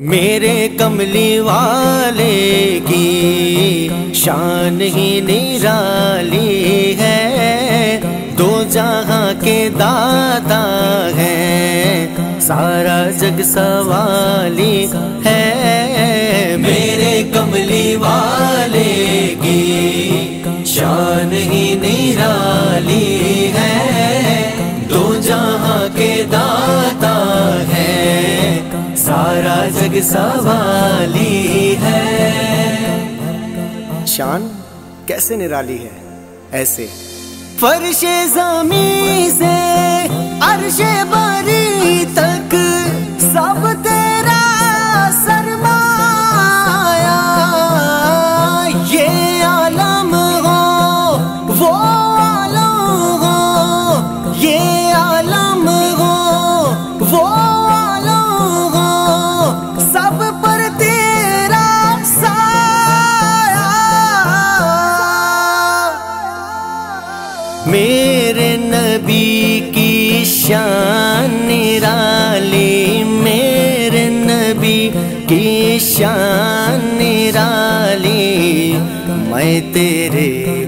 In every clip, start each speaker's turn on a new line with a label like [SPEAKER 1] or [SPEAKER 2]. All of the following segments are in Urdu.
[SPEAKER 1] میرے کملی والے کی شان ہی نرالی ہے، دو جہاں کے داتا ہے، سارا جگ سوالی ہے۔ میرے کملی والے کی شان ہی نرالی ہے، دو جہاں کے داتا ہے، سارا جگ سوالی ہے۔ شان کیسے نرالی ہے؟ ایسے فرش زمین سے عرش بری تک سب تیرا سرمایہ، یہ عالم ہو وہ عالم ہو، یہ عالم ہو وہ عالم ہو، سب پر تیرا سایہ۔ میرے نبی کی شان نرالی، میرے نبی کی شان نرالی، میں تیرے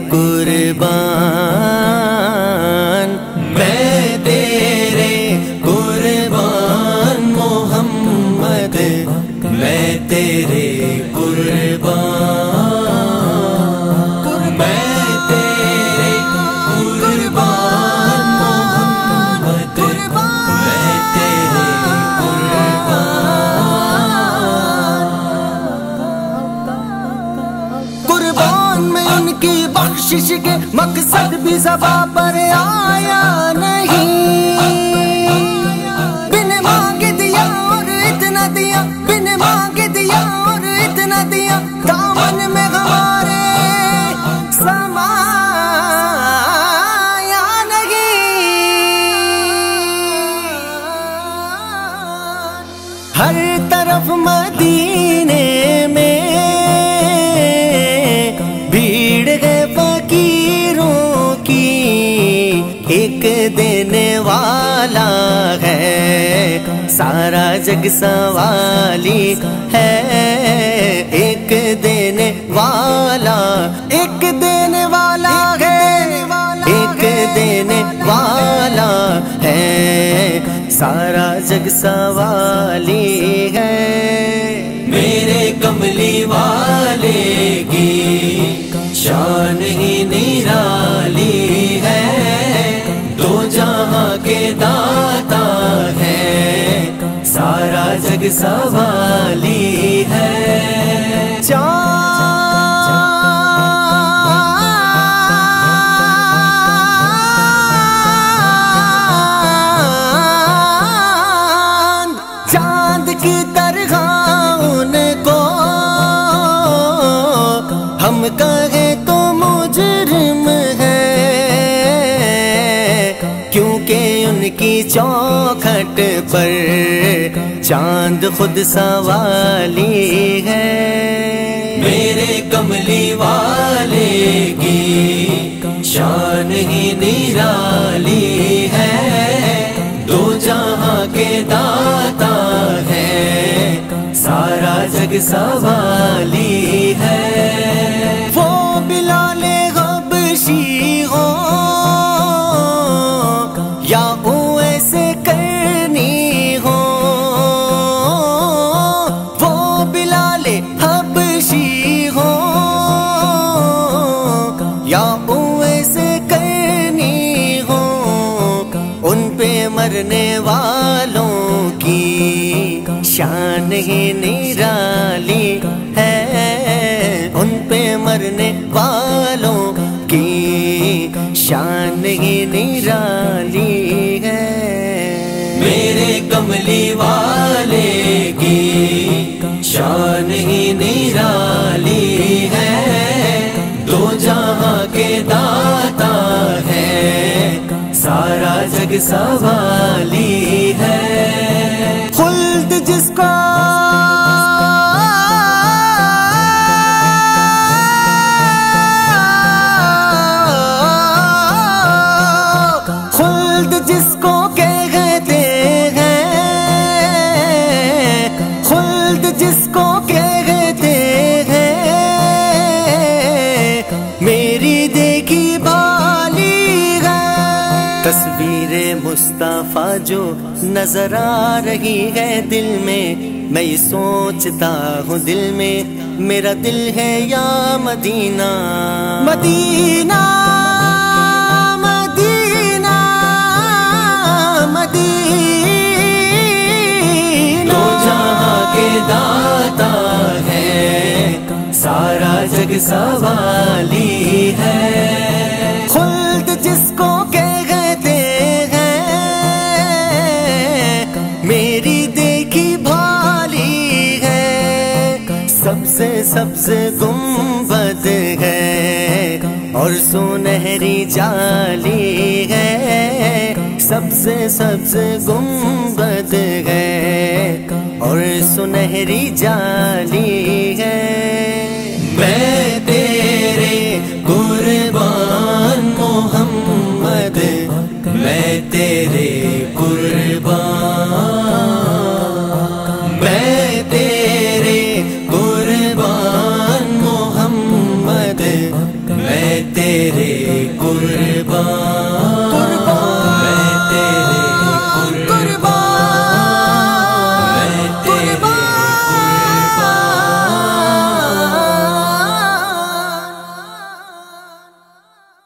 [SPEAKER 1] قربان، میں تیرے قربان محمد، میں تیرے قربان، میں تیرے قربان محمد، میں تیرے قربان میں ان کی بخشش کے مقصد بھی زباں پر آیا نہیں، بن مانگے دیا اور اتنا دیا، بن مانگے دیا اور اتنا دیا، دامن میں ہمارے سمایا نہیں۔ ہر طرف مدینے میں بھیڑ ہے فقیروں کی، ایک دینے والا ہے، سارا جگ سوالی ہے، ایک دینے والا، ایک دینے والا ہے، ایک دینے والا ہے، سارا جگ سوالی ہے۔ میرے کملی والے کی شان ہی نرالی ہے، دو جہاں کے داتا ہے، سارا جگ سوالی ہے۔ چاند کی طرح ان کو ہم کہیں تو مجرم ہے، کیونکہ ان کی چوکھٹ پر چاند خود سوالی ہے۔ میرے کملی والے کی شان ہی نرالی ہے، دو جہاں کے داتا ہے، سارا جگ سوالی ہے۔ وہ بلال حبشی ہو یا اویس کرنی ہو، وہ بلال حبشی ہو یا اویس کرنی ہو، ان پہ مرنے والوں کی شان ہی نرالی ہے، ان پہ مرنے والوں کی شان ہی نرالی ہے۔ میرے کملی والے کی شان ہی نرالی ہے، دو جہاں کے داتا ہے، سارا جگ سوالی ہے۔ خلد جس کو خلد جس کو کہتے ہیں، خلد مصطفیٰ جو نظر آ رہی ہے دل میں، میں یہ سوچتا ہوں دل میں میرا دل ہے یا مدینہ مدینہ مدینہ مدینہ تو جہاں کے داتا ہے سارا جگ سوالی ہے، خلد جس کو کہتے ہیں میری دیکھی بھالی ہے، سبز سبز گنبد ہے اور سنہری جالی ہے، سبز سبز گنبد ہے اور سنہری جالی ہے، میں تیرے قربان محمد، میں تیرے قربان